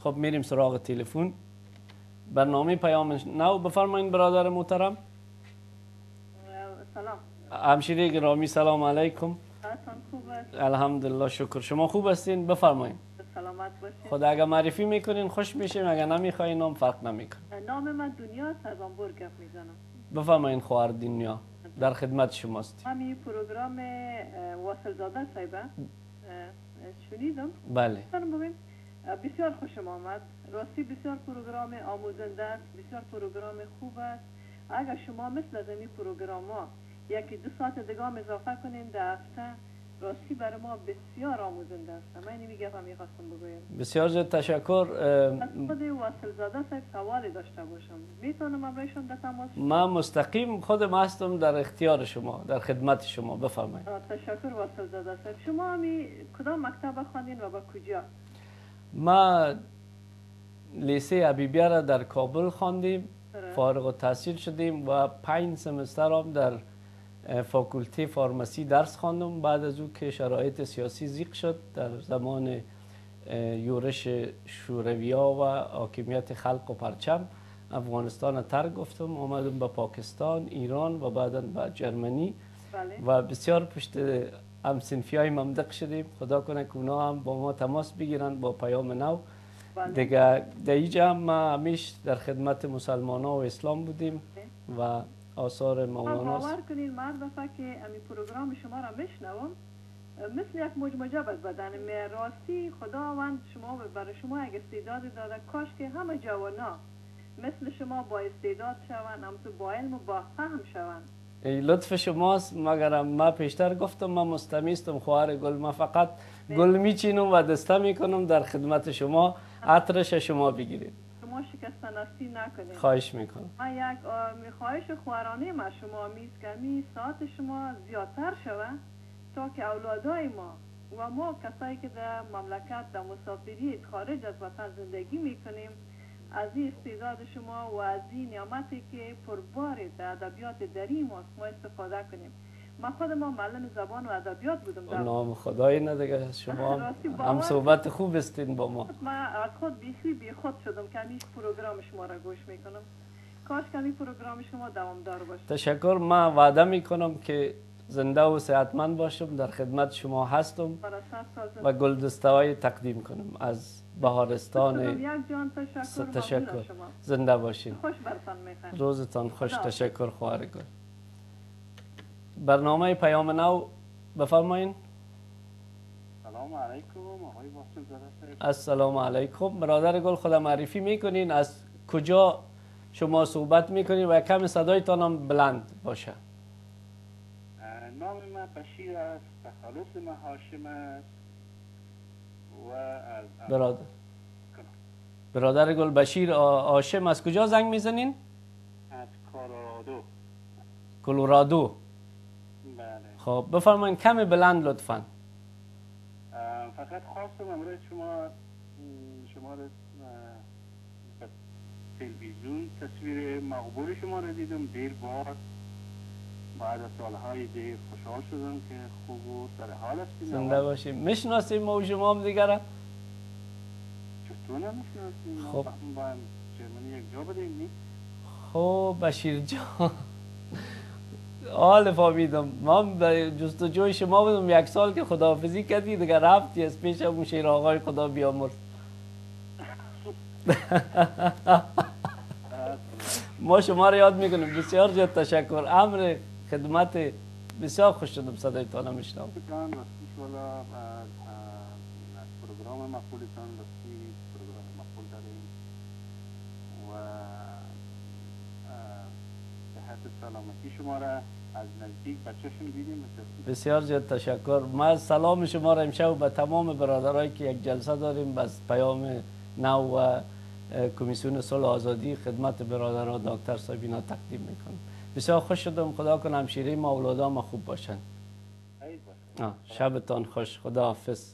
خب میریم سراغ تلفن. برنامه پیام نو، بفرمایید برادر محترم. سلام. همشیره گرامی سلام علیکم. حالتان خوب است؟ الحمدلله شکر. شما خوب هستین؟ بفرمایید. سلامت باشید. خدا اگه معرفی میکنین خوش میشیم، اگه نمیخواین نام فرق نمیکنه. نام من دنیا است، از آمبورگ گپ میزنم. بفرمایید خواهر دنیا، در خدمت شماست. همین پروگرام واصل زاده صاحبه شنیدم. بله. ببین بسیار خوشم آمد. راستی بسیار پروگرام آموزنده است، بسیار پروگرام خوب است. اگر شما مثل از این پروگرام ها یکی 2 ساعت دیگه اضافه کنین در هفته، راستی برای ما بسیار آموزنده است. من نمیگم میخواستم بگویم. بسیار زیاد تشکر. از خود واصل زاده صاحب سوالی داشته باشم، میتونم امرایشون در تماس؟ من مستقیم خودم هستم در اختیار شما، در خدمت شما. بفرمایید. تشکر واصل زاده صاحب. شما همی کدام مکتب خواندین و با کجا؟ ما لیسه حبیبیه را در کابل خواندیم، فارغ التحصیل شدیم و 5 سمستر هم در فاکولته فارمسی درس خواندم. بعد از او که شرایط سیاسی ضیق شد در زمان یورش شورویا و حاکمیت خلق و پرچم، افغانستان ترک گفتم، آمدم به پاکستان، ایران و بعدا به جرمنی. بله. و بسیار پشت همسنفی های ممدق شدیم. خدا کنه که اونا هم با ما تماس بگیرن با پیام نو. بله. دیگه در اینجا هم ما همیش در خدمت مسلمان ها و اسلام بودیم و آثار مولانا. باور کنین من دفعه که امی پروگرام شما را میشنوم مثل یک موج مجاب از بدن راستی خداوند شما برای شما یک استعداد داده، کاش که همه جوانا مثل شما با استعداد شوند، هم تو با علم و با فهم شوند. لطف شماست. مگر ما پیشتر گفتم من مستمیستم خواهر گل، من فقط گل میچینم و دسته میکنم در خدمت شما، عطرش شما بگیرید. شما شکستناستی نکنید. خواهش میکنم. من یک خواهش خوارانه ما شما میست که می ساعت شما زیادتر شود تا که اولادای ما و ما کسایی که در مملکت در مسافری خارج از وطن زندگی میکنیم از این استعداد شما و از این نعمتی که پربار در ادبیات دری ماست ما استفاده کنیم. من خودم معلم زبان و ادبیات بودم. نام خدای ندیگه شما هم صحبت خوب استین با ما. من از خود بی خود شدم که همیشه پروگرام شما را گوش میکنم. کاش که این پروگرام شما دوامدار باشه. تشکر. من وعده میکنم که زنده و صحتمند باشم، در خدمت شما هستم و گلدسته‌های تقدیم کنم از بهارستان. تشکر. زنده باشین. خوش برتان میخوام. روزتان خوش. تشکر خواهر گل. برنامه پیام نو بفرمایین. سلام علیکم آقای واصل زاده صاحب. السلام علیکم برادر گل، خدا معرفی میکنین، از کجا شما صحبت میکنین و کم صدایتان هم بلند باشه. نام من بشیر است، تخلص من هاشم است و از برادر گل بشیر هاشم، از کجا زنگ میزنین؟ از کلرادو. کلرادو. بله. خب بفرمایید کم بلند لطفا. فقط خواستم امروز شما را تلویزیون تصویر مقبول شما را دیدم دیر بار، بعد از سالهای دیر خوشحال شدم که خوب و سر حال هستیم. زنده باشیم. میشناسیم ما و شما هم دیگر؟ چطور نمیشناسیم؟ خب با جرمنی یک جا بدیم نی؟ خب بشیر جان حال فهمیدم. من به جستجوی شما بودم 1 سال که خداحافظی کردی دیگر رفتی از پیش اون شیر آقای خدا بیامرز. ما شما را یاد میکنیم. بسیار زیاد تشکر. امر خدمت. بسیار خوش شدم صدایتان میشنوم. ان شاء الله از پروگرام مقبولتان راستی پروگرام مقبول داریم و صحت سلامتی شما را از نزدیک بچه‌شون دیدیم. بسیار زیاد تشکر. من سلام شما را امشب به تمام برادرایی که یک جلسه داریم بس پیام نو و کمیسیون صلح و آزادی خدمت برادران دکتر سابینا تقدیم میکنم. بسیار خوش شدم. خدا کنه همشیره ما اولادام ما خوب باشن. شبتان خوش. خدا حافظ.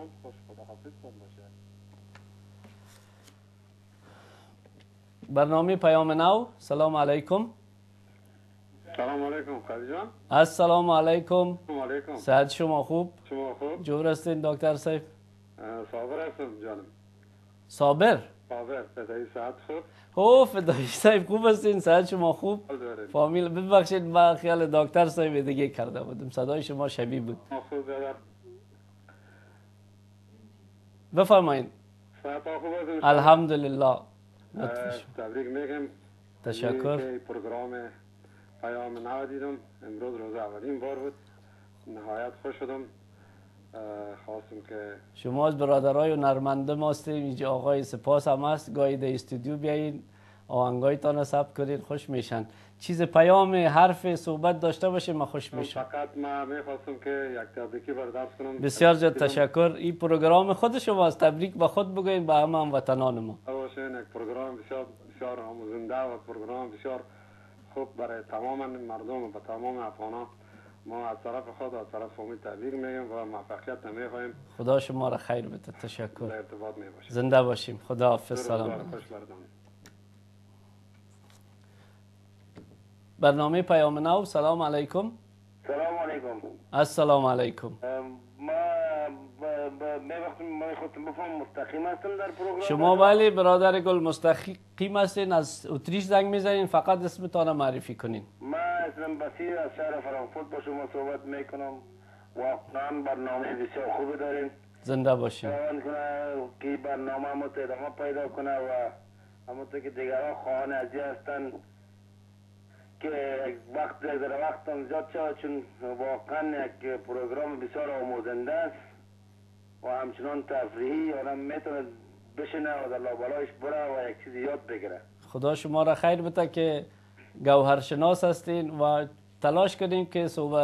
برنامه پیام نو. سلام علیکم. سلام علیکم خالی جان. السلام علیکم. علیکم. صحت شما خوب؟ شما خوب؟ جور هستین دکتر صاحب؟ صابر هستم جانم. صابر. صابر فدایی ساعت خوب. او فدایی صاحب خوب هستین؟ صحت شما خوب؟ فامیل ببخشید من خیال دکتر صاحب دیگه کرده بودم، صدای شما شبیه بود. خوب دادر. بفرمایید. صحت خوب است. الحمدلله. تبریک میگم. تشکر. که پروگرام پیام نو دیدم، امروز روز اولین بار بود، نهایت خوش شدم. خواستم که شما از برادرای و نرمنده ما هستیم، اینجا آقای سپاس هم هست، گاهی در استودیو بیاین آهنگایتان ثبت کنین، خوش میشن. چیز پیام حرف صحبت داشته باشه ما خوش میشم. فقط من میخواستم که یک تبریکی برداشت کنم. بسیار زیاد تشکر. این پروگرام خود شماست، تبریک به خود بگوین به همه هموطنان ما. باشه، یک پروگرام بسیار آموزنده و پروگرام بسیار خوب برای تمام مردم و تمام افغانان. ما از طرف خود و از طرف فامیل تبریک میگیم و موفقیت میخوایم. خدا شما را خیر بده. تشکر. در ارتباط میباشیم. زنده باشیم. خدا حافظ. سلام. برنامه پیام نو. سلام علیکم. سلام علیکم. السلام علیکم. من خودم بفهم مستقیم هستم در پروگرام. شما بله برادر گل مستقیم هستین، از اتریش زنگ میزنین، فقط اسمتان معرفی کنین. من اسمم بصیر از شهر فرانکفورت با شما صحبت میکنم. واقعا برنامه بسیار خوبی دارین. زنده باشین. خواهان کنه که برنامه ما ادامه پیدا کنه و همونطور که دیگران خواهان ازی هستن که وقت هم زیاد شد، چون واقعا یک پروگرام بسیار آموزنده است و همچنان تفریحی آدم میتونه بشینه و در لابلایش بره و یک چیزی یاد بگیره. خدا شما را خیر بده که گوهرشناس هستین و تلاش کنین که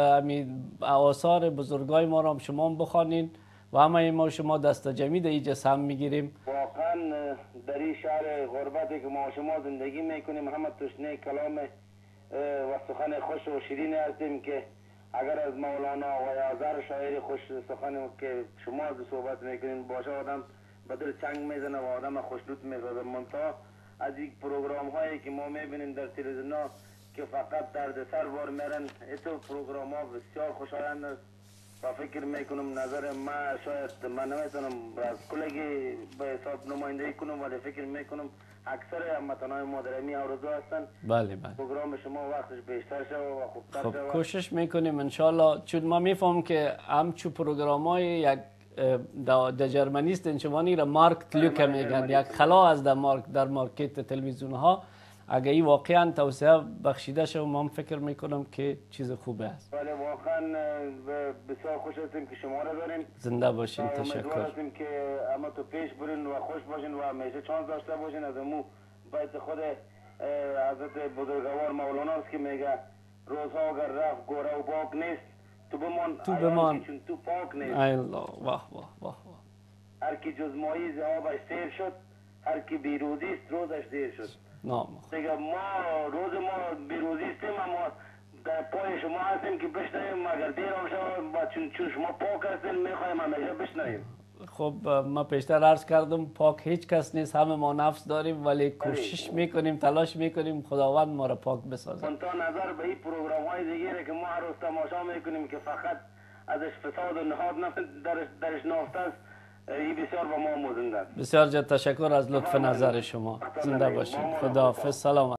آثار بزرگای ما را شما بخوانین و همه ما شما دست جمعی در اینجا سهم میگیریم. واقعا در این شهر غربتی که ما شما زندگی میکنیم همه تشنه کلام و سخن خوش و شیرین هستیم که اگر از مولانا و هزار شاعر خوش سخن که شما از صحبت میکنین باشه آدم به دل چنگ میزنه و آدم خوشنود میزنه. منتها از این پروگرام هایی که ما میبینیم در تلویزیون ها که فقط دردسر بار میرن، ایتو پروگرام ها بسیار خوشایند است و فکر میکنم نظر من شاید من نمیتونم از کلگی به حساب نمایندگی کنم، ولی فکر میکنم اکثر هموطنان ما در این آرزو هستن. بله بله. پروگرام شما وقتش بیشتر شد و خوبتر شد. خب کوشش میکنیم انشالله، چون ما میفهمم که همچو پروگرام های یک در جرمنی است انشوانی را مارکت لوکه میگن، یک خلا از در مارکت تلویزیون ها. اگه این واقعا توسعه بخشیده شد من فکر میکنم که چیز خوبه است. بله واقعا بسیار خوش هستیم که شما را داریم. زنده باشین. تشکر. امیدوار هستیم که اما تو پیش برین و خوش باشین و همیشه چانس داشته باشین. از امو بیت خود حضرت بزرگوار مولانا است که میگه روزها اگر رفت گوره و باک نیست تو بمان چون تو پاک نیست. ای الله. واه واه واه. هر کی جز ماهی ذهابش سیر شد، هر کی بیروزی است روزش دیر شد. دیگه ما روز ما بیروزی استیم، اما در پای شما هستیم که بشنویم. اگر دیر هم شد چون شما پاک هستین میخوایم همیشه بشنویم. خب ما پیشتر عرض کردم پاک هیچ کس نیست، همه ما نفس داریم، ولی کوشش میکنیم، تلاش میکنیم خداوند ما را پاک بسازه. منتها نظر به این پروگرام های دیگه که ما هر روز تماشا میکنیم که فقط ازش فساد و نهاد درش نافته است، این بسیار با ما آموزنده است. بسیار تشکر از لطف نظر شما. زنده باشید. خدا حافظ. سلام.